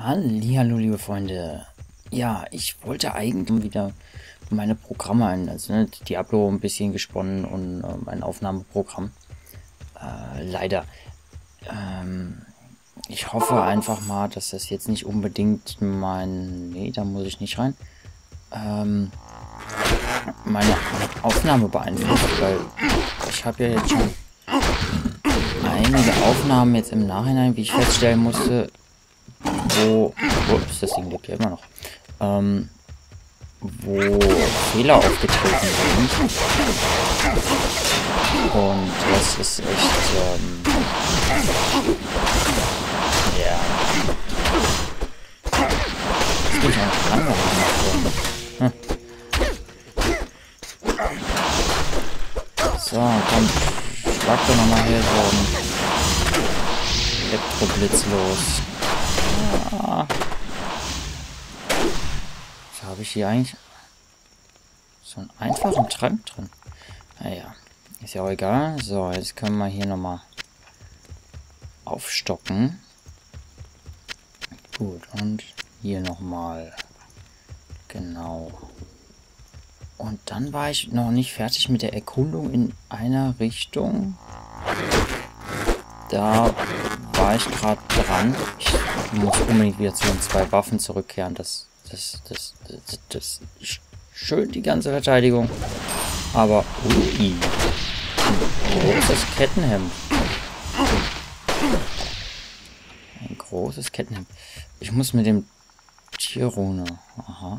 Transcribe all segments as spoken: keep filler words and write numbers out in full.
Hallihallo, liebe Freunde. Ja, ich wollte eigentlich wieder meine Programme ein, also ne, Diablo ein bisschen gesponnen und äh, mein Aufnahmeprogramm. Äh, leider. Ähm, ich hoffe einfach mal, dass das jetzt nicht unbedingt mein... Nee, da muss ich nicht rein. Ähm, meine Aufnahme beeinflusst, weil ich habe ja jetzt schon einige Aufnahmen jetzt im Nachhinein, wie ich feststellen musste, wo, ups, das Ding lebt ja immer noch, ähm, wo Fehler aufgetreten sind. Und das ist echt, ähm, ja. Das bin ich auch noch langweilig gemacht. Hm. So, komm, schlag doch nochmal hier so ein Elektroblitz los. Ah. So, habe ich hier eigentlich so einen einfachen Trank drin. Naja, ist ja auch egal. So, jetzt können wir hier nochmal aufstocken. Gut, und hier nochmal. Genau. Und dann war ich noch nicht fertig mit der Erkundung in einer Richtung. Da war ich gerade dran. Ich muss unbedingt wieder zu den zwei Waffen zurückkehren. Das, das, das, das, das, das schön die ganze Verteidigung. Aber, ui, ein großes Kettenhemd. Ein großes Kettenhemd. Ich muss mit dem Tierrune. Aha.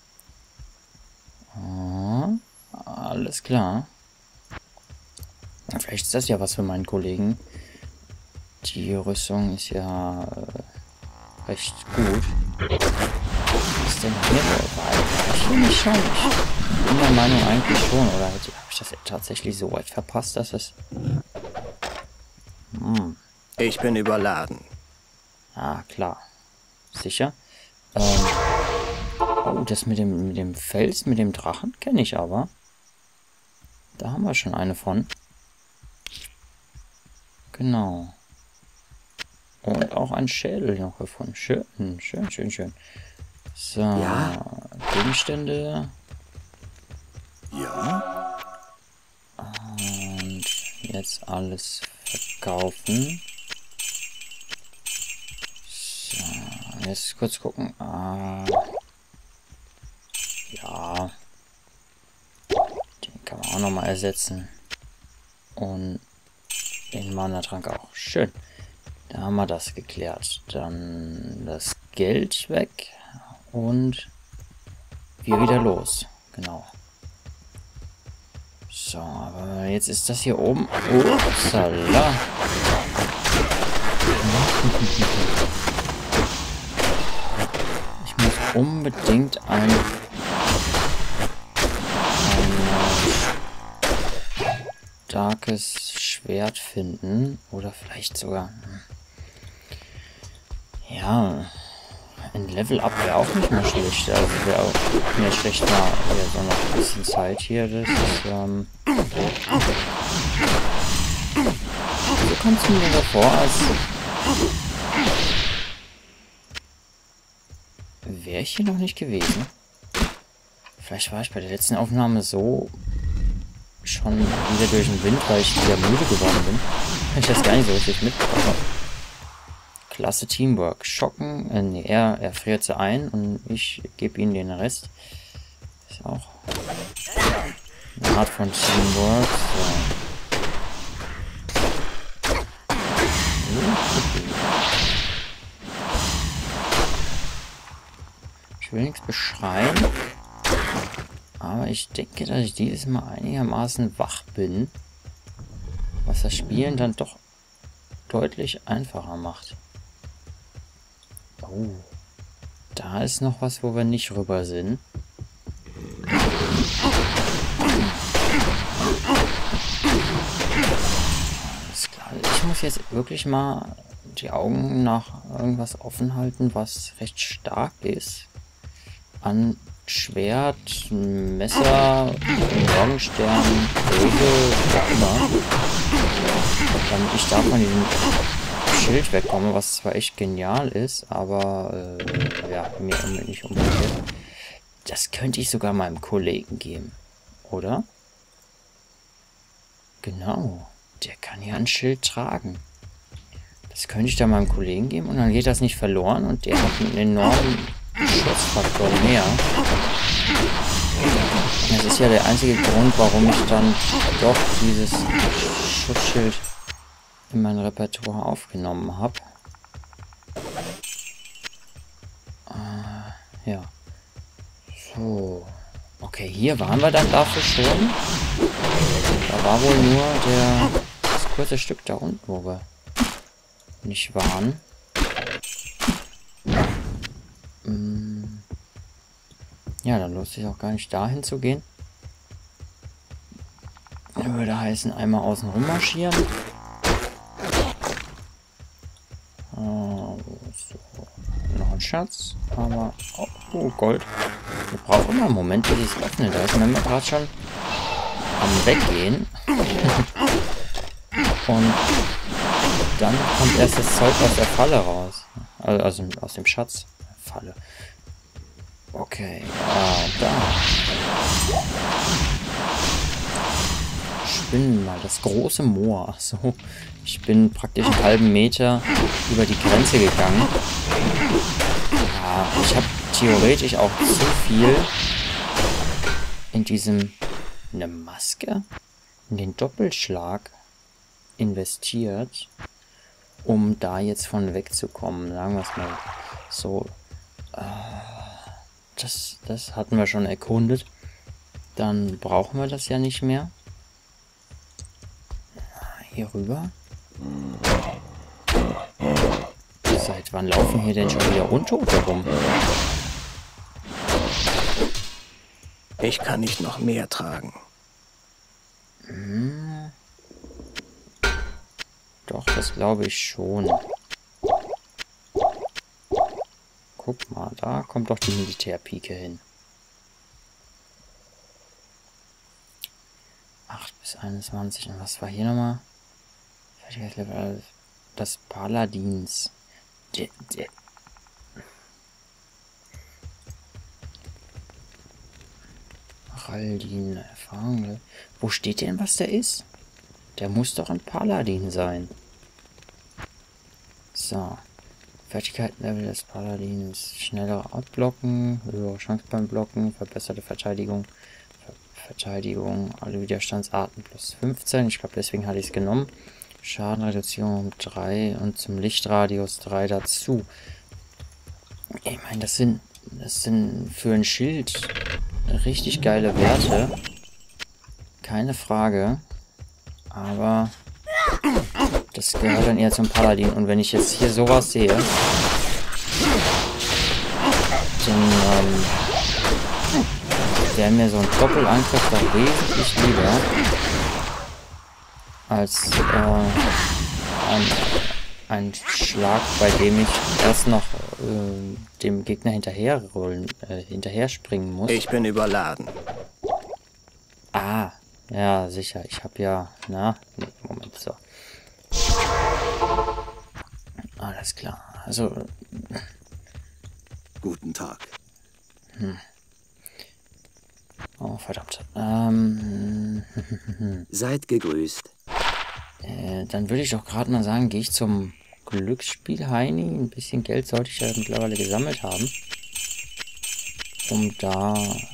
Ah, alles klar. Ja, vielleicht ist das ja was für meinen Kollegen. Die Rüstung ist ja äh, recht gut. Was ist denn hier so? Ich will nicht schon. Ich bin der Meinung eigentlich schon. Oder habe ich das tatsächlich so weit verpasst, dass es... Hm. Ich bin überladen. Ah, klar. Sicher. Ähm, oh, das mit dem, mit dem Fels, mit dem Drachen kenne ich aber. Da haben wir schon eine von. Genau. Und auch ein Schädel noch gefunden. Schön, schön, schön, schön. So, ja. Gegenstände. Ja. Und jetzt alles verkaufen. So, jetzt kurz gucken. Ah, ja. Den kann man auch nochmal ersetzen. Und den Mana-Trank auch. Schön. Da haben wir das geklärt. Dann das Geld weg. Und wir wieder los. Genau. So, aber jetzt ist das hier oben. Upsala. Ich muss unbedingt ein, ein starkes Schwert finden. Oder vielleicht sogar... Ja, ein Level-Up wäre auch nicht mehr schlecht. Also wäre auch nicht schlecht mal ja, so noch ein bisschen Zeit hier. Das ist, ähm... So kommt es mir davor, als wäre ich hier noch nicht gewesen. Vielleicht war ich bei der letzten Aufnahme so schon wieder durch den Wind, weil ich wieder müde geworden bin. Ich das gar nicht so richtig mitbekomme. Klasse Teamwork. Schocken. Äh, nee, er, er friert sie ein und ich gebe ihnen den Rest. Ist auch eine Art von Teamwork. So. Ich will nichts beschreien. Aber ich denke, dass ich dieses Mal einigermaßen wach bin. Was das Spielen dann doch deutlich einfacher macht. Oh, da ist noch was, wo wir nicht rüber sind. Alles klar. Ich muss jetzt wirklich mal die Augen nach irgendwas offen halten, was recht stark ist. An Schwert, Messer, Morgenstern, Säge, was immer. Damit ich davon diesen Schild wegkomme, was zwar echt genial ist, aber äh, ja, mir nicht unbedingt. Das könnte ich sogar meinem Kollegen geben, oder? Genau, der kann ja ein Schild tragen. Das könnte ich dann meinem Kollegen geben und dann geht das nicht verloren und der hat einen enormen Schutzfaktor mehr. Das ist ja der einzige Grund, warum ich dann doch dieses Schutzschild in mein Repertoire aufgenommen habe. Äh, ja. So. Okay, hier waren wir dann dafür schon. Da war wohl nur der das kurze Stück da unten, wo wir nicht waren. Hm. Ja, dann lohnt sich auch gar nicht dahin zu gehen. Würde heißen, einmal außen rum marschieren. Oh, so. Noch ein Schatz. Aber. Oh, oh Gold. Wir brauchen immer einen Moment, bis ich es öffne. Da ist man gerade schon am Weggehen. Und dann kommt erst das Zeug aus der Falle raus. Also, also aus dem Schatz. Falle. Okay. Ah, da. Spinnen mal. Das große Moor. So. Ich bin praktisch einen halben Meter über die Grenze gegangen. Ja, ich habe theoretisch auch zu viel in diesem... Eine Maske? In den Doppelschlag investiert, um da jetzt von wegzukommen. Sagen wir es mal so. Das, das hatten wir schon erkundet. Dann brauchen wir das ja nicht mehr. Hier rüber. Seit wann laufen hier denn schon wieder Untote rum? Ich kann nicht noch mehr tragen. Hm. Doch, das glaube ich schon. Guck mal, da kommt doch die Militärpike hin. acht bis einundzwanzig. Und was war hier nochmal? Das Paladins. Der, der Raldin, Erfahrung. Wo steht denn, was der ist? Der muss doch ein Paladin sein. So. Fertigkeitenlevel des Paladins. Schneller abblocken, höhere Chance beim Blocken, verbesserte Verteidigung. Ver Verteidigung, alle Widerstandsarten plus fünfzehn. Ich glaube, deswegen hatte ich es genommen. Schadenreduzierung um drei und zum Lichtradius drei dazu. Ich meine, das sind, das sind für ein Schild richtig geile Werte. Keine Frage. Aber das gehört dann eher zum Paladin. Und wenn ich jetzt hier sowas sehe, dann ähm, wäre mir so ein Doppelangriff doch wesentlich lieber als äh, ein, ein Schlag, bei dem ich erst noch äh, dem Gegner hinterher rollen, äh, hinterher springen muss. Ich bin überladen. Ah, ja, sicher. Ich habe ja... Na, nee, Moment, so. Alles klar. Also... Guten Tag. Hm. Oh, verdammt. Ähm... Seid gegrüßt. Äh, dann würde ich doch gerade mal sagen, gehe ich zum Glücksspiel, Heini. Ein bisschen Geld sollte ich ja mittlerweile gesammelt haben. Um da...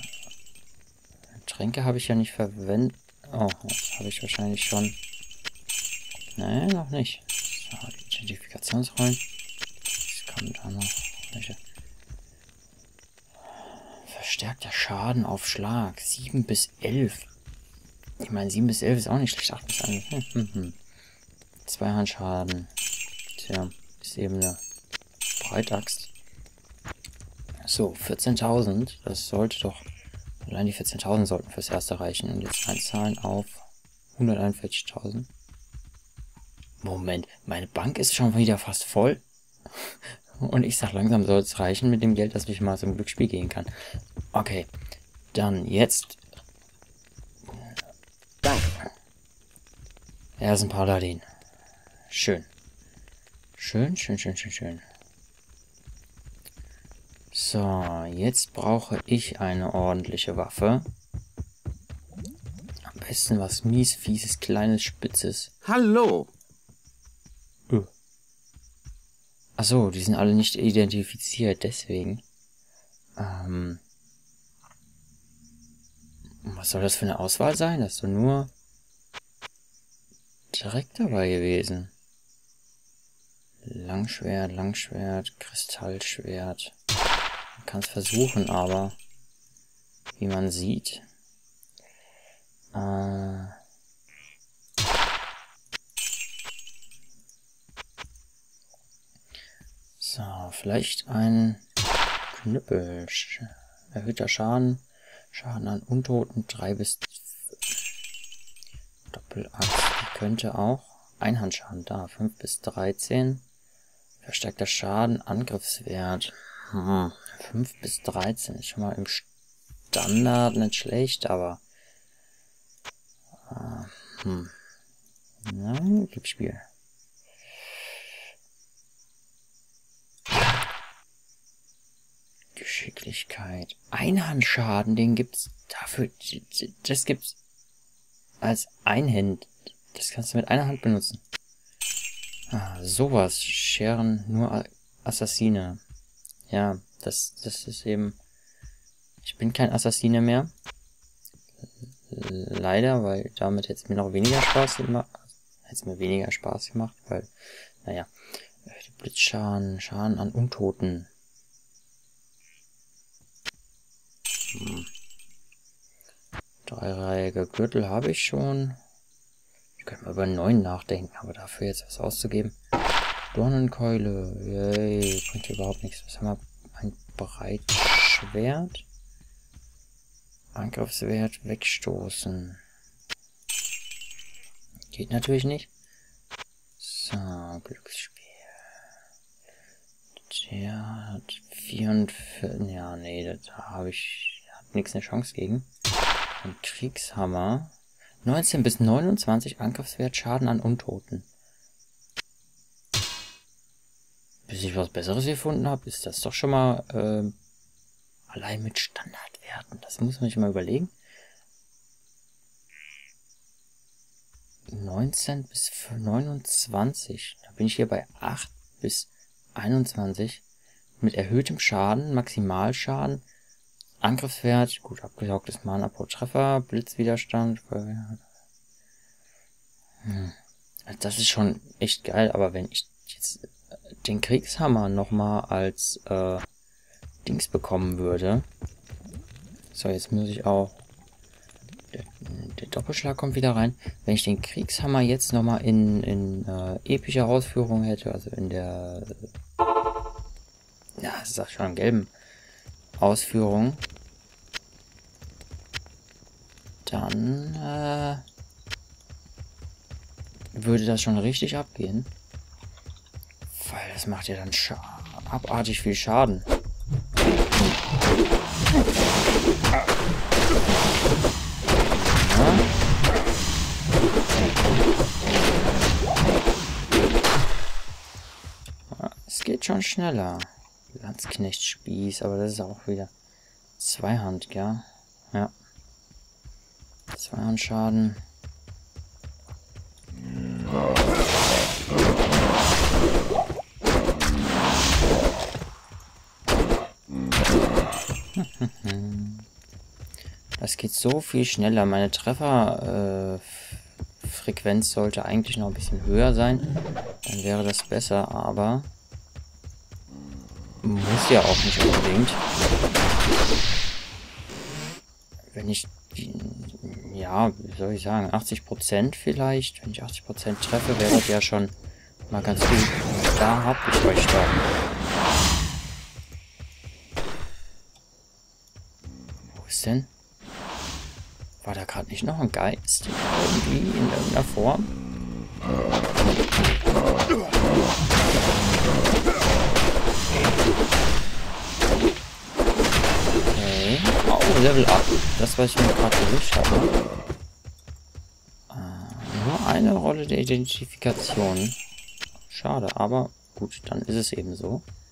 Tränke habe ich ja nicht verwendet. Oh, das habe ich wahrscheinlich schon... Nein, noch nicht. So, Identifikationsrollen. Das kommt da noch. Welche? Verstärkter Schaden auf Schlag. sieben bis elf. Ich meine, sieben bis elf ist auch nicht schlecht. acht bis eins. Hm, hm, hm. Zweihandschaden. Tja, ist eben eine Breitaxt. So, vierzehntausend. Das sollte doch... Allein die vierzehntausend sollten fürs erste reichen. Und jetzt einzahlen auf hunderteinundvierzigtausend. Moment, meine Bank ist schon wieder fast voll. Und ich sag, langsam soll es reichen mit dem Geld, dass ich mal zum Glücksspiel gehen kann. Okay, dann jetzt... Danke. Er ist ein Paladin. Schön. Schön, schön, schön, schön, schön. So, jetzt brauche ich eine ordentliche Waffe. Am besten was mies, fieses, kleines, spitzes. Hallo. Uh. Achso, die sind alle nicht identifiziert, deswegen. Ähm. Was soll das für eine Auswahl sein? Das ist doch nur direkt dabei gewesen. Langschwert, Langschwert, Kristallschwert. Man kann es versuchen, aber wie man sieht. Äh, so, vielleicht ein Knüppel. Erhöhter Schaden. Schaden an Untoten drei bis Doppelaxt. Die könnte auch. Einhandschaden da. fünf bis dreizehn. Verstärkter Schaden. Angriffswert. Hm, fünf bis dreizehn. Ist schon mal im Standard nicht schlecht, aber. Äh, hm. Nein, Glücksspiel. Geschicklichkeit. Einhandschaden, den gibt's dafür. Das gibt's als Einhand. Das kannst du mit einer Hand benutzen. Ah, sowas. Scheren nur Assassine. Ja, das, das ist eben. Ich bin kein Assassine mehr. Leider, weil damit hätte es mir noch weniger Spaß gemacht. Hätte es mir weniger Spaß gemacht, weil, naja. Die Blitzschaden, Schaden an Untoten. Hm. Dreireihige Gürtel habe ich schon. Ich könnte mal über neun nachdenken, aber dafür jetzt was auszugeben. Dornenkeule. Yay, bringt hier überhaupt nichts. Was haben wir? Ein Breitschwert. Angriffswert wegstoßen. Geht natürlich nicht. So, Glücksspiel. Der hat vierundvierzig. Ja, nee, da habe ich hab nichts eine Chance gegen. Ein Kriegshammer. neunzehn bis neunundzwanzig Angriffswert, Schaden an Untoten. Bis ich was Besseres gefunden habe, ist das doch schon mal äh, allein mit Standardwerten. Das muss man sich mal überlegen. neunzehn bis neunundzwanzig. Da bin ich hier bei acht bis einundzwanzig. Mit erhöhtem Schaden, Maximalschaden, Angriffswert, gut abgesaugtes Mana pro Treffer, Blitzwiderstand. Hm. Das ist schon echt geil, aber wenn ich jetzt den Kriegshammer nochmal als äh, Dings bekommen würde. So, jetzt muss ich auch. Der, der Doppelschlag kommt wieder rein. Wenn ich den Kriegshammer jetzt nochmal in, in äh, epischer Ausführung hätte, also in der. Ja, das ist auch schon gelben Ausführung. Dann äh, würde das schon richtig abgehen. Weil das macht ja dann abartig viel Schaden. Ja. Es geht schon schneller. Landsknechtspieß, aber das ist auch wieder Zweihand, ja. Ja. Zweihandschaden. Das geht so viel schneller. Meine Trefferfrequenz äh, sollte eigentlich noch ein bisschen höher sein. Dann wäre das besser, aber muss ja auch nicht unbedingt. Wenn ich, ja, wie soll ich sagen, achtzig Prozent vielleicht, wenn ich achtzig Prozent treffe, wäre das ja schon mal ganz gut. Und da habe ich euch doch. Wo ist denn? War da gerade nicht noch ein Geist? Irgendwie in irgendeiner Form? Okay. Oh, Level up. Das, was ich mir gerade gewünscht habe. Äh, nur eine Rolle der Identifikation. Schade, aber Gut, dann ist es eben so.